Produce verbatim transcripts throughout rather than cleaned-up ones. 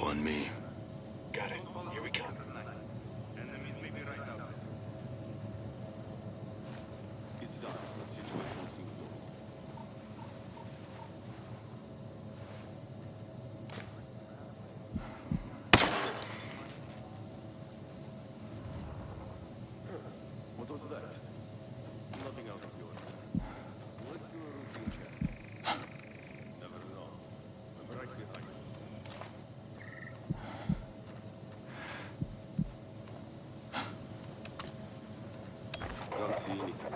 on me. Got it. Here we come. Enemies may be right out there. It's done. The situation seems good. What was that? Nothing out of the ordinary. Let's do a routine check. Never know. I'm right behind you. Don't see anything.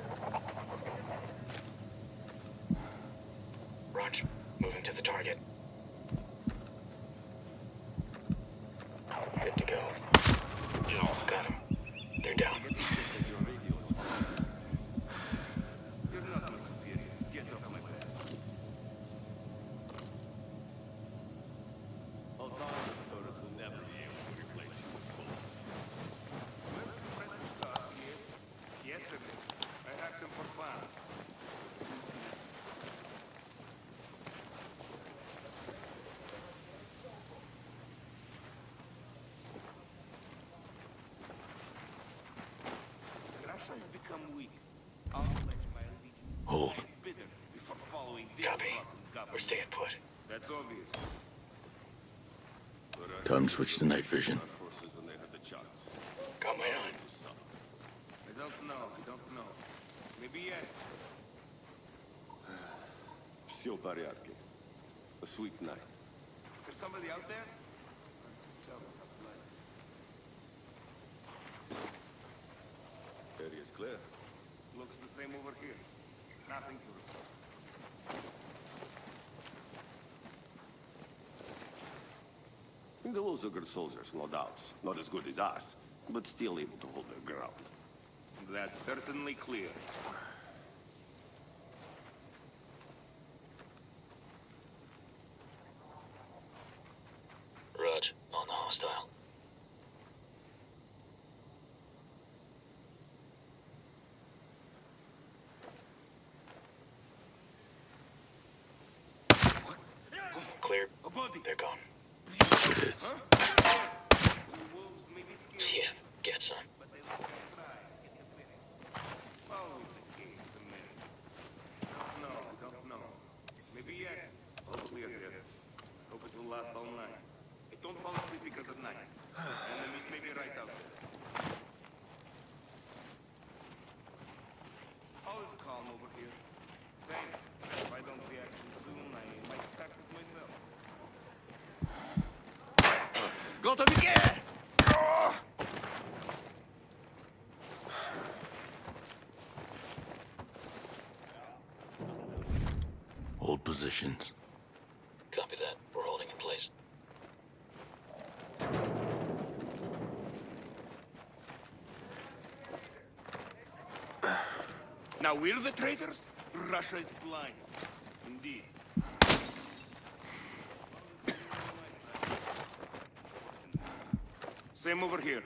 Roger. Moving to the target. Good to go. Got him. They're down. You're not my superior. Get off my back. Autonomous turrets will never be able to replace you with full. Where's the present star here? Yesterday, I hacked him for fun. Russia has become weak. I'll pledge my allegiance. Hold. I am bitter before following this Copy. rotten government. We're staying put. That's obvious. Time to switch to night vision. Our forces when they had the chance. Got my eye. I don't know. I don't know. Maybe yes. Все в порядке. A sweet night. Is there somebody out there? Tell them I'm blind. Area is clear. Looks the same over here. Nothing to report. Those are good soldiers, no doubts. Not as good as us, but still able to hold their ground. That's certainly clear. Rog, on the hostile. Clear. A body. They're gone. It is. Huh? Wolves may be scared, Yeah, get some. but they will try and get you with it. Always the case with the men. Don't know, don't know. Maybe yes. All clear here. Hope it will last all night. Hey, don't fall asleep because of night. Enemies may be right out there. All is calm over here. Thanks. If I don't see action soon, I might start with myself. Got him again! Hold positions. Copy that. We're holding in place. Now we're the traitors? Russia is blind. Indeed. Same over here.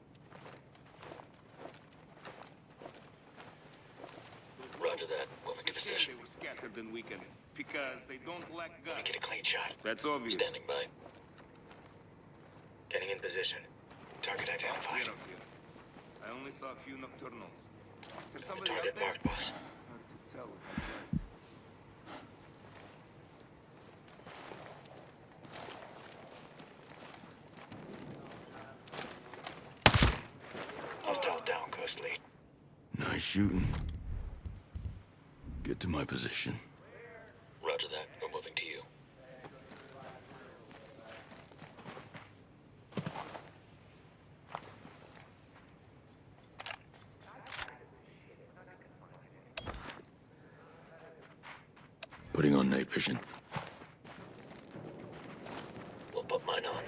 Roger that. Moving to It's a shame position. they were scattered and weakened, because they don't lack Let me guts. get a clean shot. That's obvious. Standing by. Getting in position. Target identified. Clear out here. I only saw a few nocturnals. Is there The somebody target out there? marked, boss. Hard to tell if I'm blind. Hostile down, Ghost Lead. Nice shooting. Get to my position. Roger that. We're moving to you. Putting on night vision. We'll put mine on.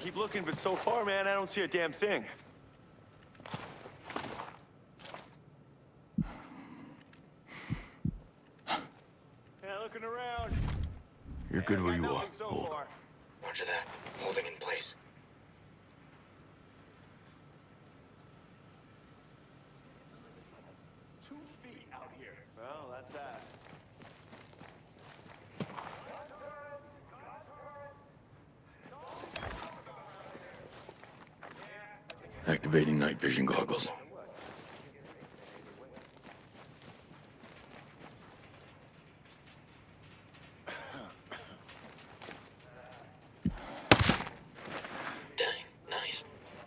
keep looking, but so far, man, I don't see a damn thing. Yeah, looking around. You're good where you are. Nothing so Hold. far. Roger that. Holding in place. Two feet out here. Well, that's that. Activating night vision goggles. Dang, nice.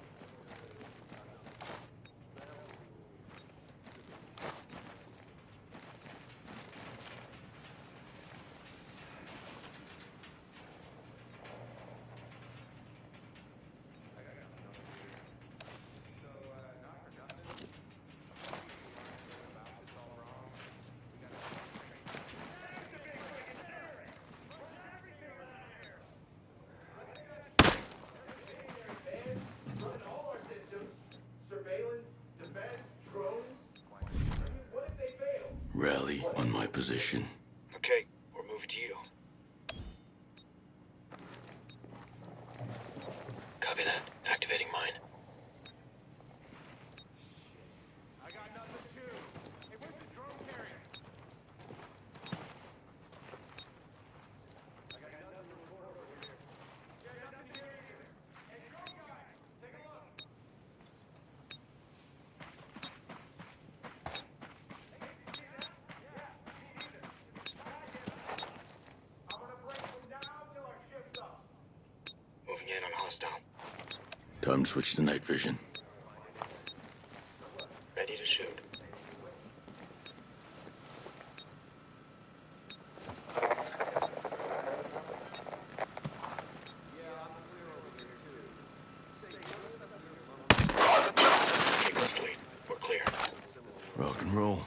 Rally on my position. Okay, we're moving to you. Copy that. Activating mine. I got nothing too. Hey, where's the drone carrier? I got nothing to report over here. Yeah, nothing here either. Hey, drone guy, take a look. Moving in on hostile. Time to switch to night vision. Ready to shoot. Okay, Ghost lead. We're clear. Rock and roll.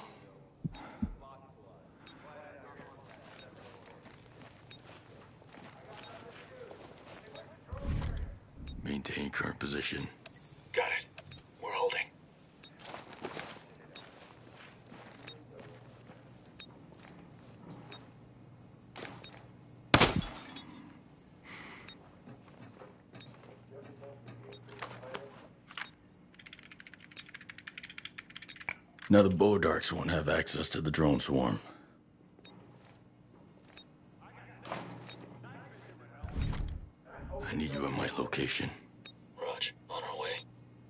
Maintain current position. Got it. We're holding. Now the Bodarks won't have access to the drone swarm. I need you at my location. Raj, on our way.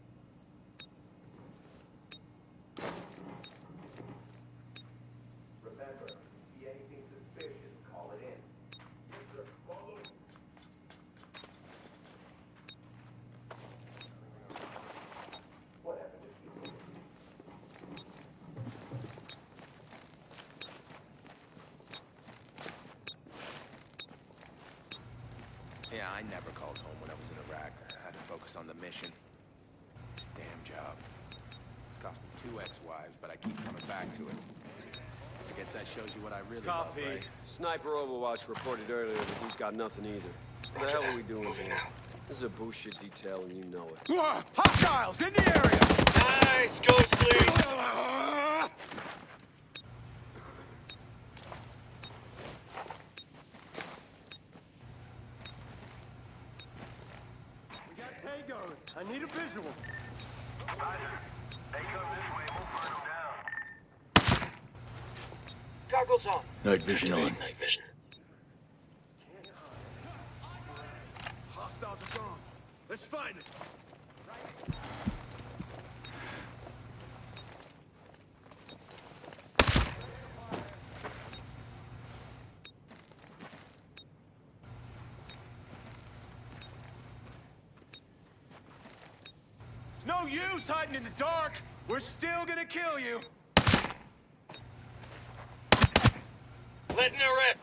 Remember, see anything suspicious, call it in. Yes, sir. Follow. What happened to you? Yeah, I never called home when I was in Iraq. I had to focus on the mission. This damn job. It's cost me two ex-wives, but I keep coming back to it. I guess that shows you what I really Copy. love, right? Sniper Overwatch reported earlier that he's got nothing either. What the hell are we doing Moving here? now. This is a bullshit detail and you know it. Ah, hostiles in the area! Nice, Ghost lead! We got Tangos. I need a visual. Goggles on. Night vision Activating on. night vision. Hostiles are gone. Let's find it. No use hiding in the dark. We're still gonna kill you. Letting her rip.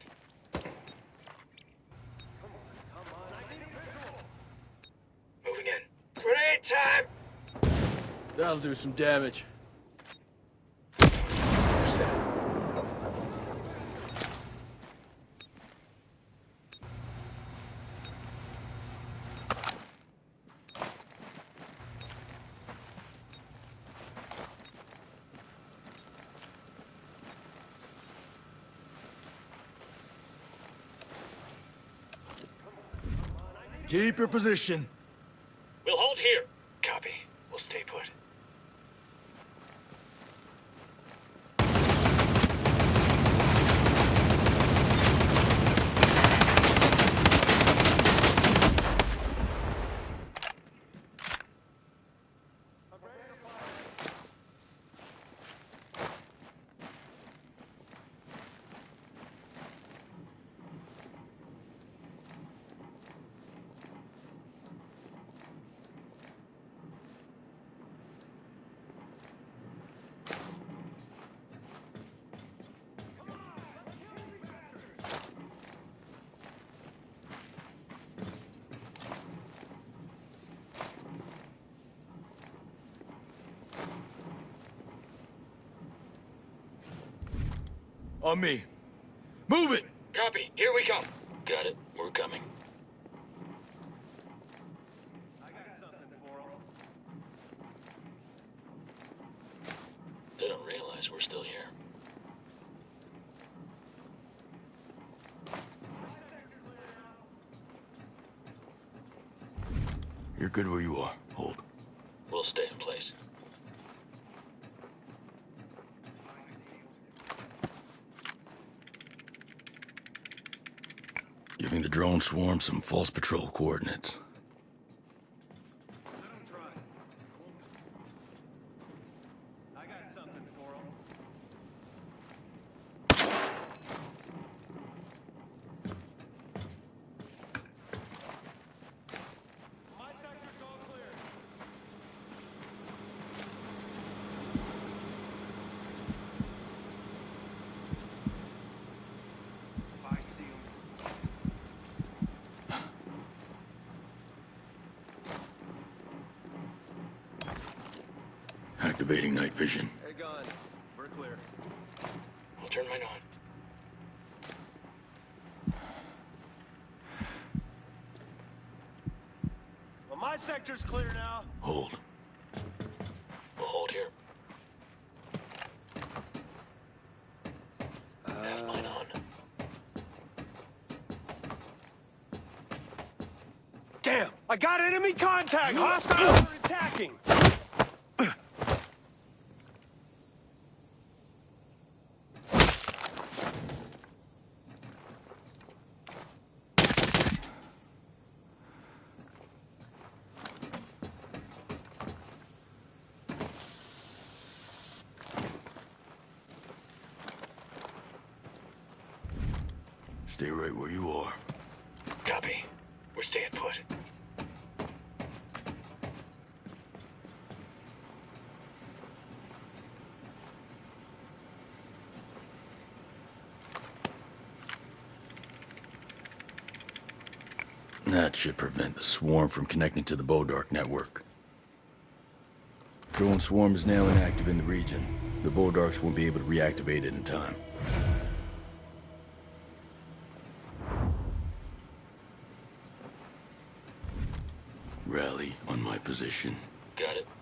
Moving in. Grenade time! That'll do some damage. We're set. Keep your position. We'll hold here. Copy. We'll stay put. On me. Move it! Copy. Here we come. Got it. We're coming. I got something for them. They don't realize we're still here. You're good where you are. Hold. We'll stay in place. Giving the drone swarm some false patrol coordinates. Let them try. I got something for them. My sector's all clear. I see them. Activating night vision. Hey, gun. We're clear. I'll turn mine on. Well, my sector's clear now. Hold. We'll hold here. Have mine on. Damn! I got enemy contact! Hostiles are attacking! Stay right where you are. Copy. We're staying put. That should prevent the swarm from connecting to the Bodark network. Drone swarm is now inactive in the region. The Bodarks won't be able to reactivate it in time. Rally on my position. Got it.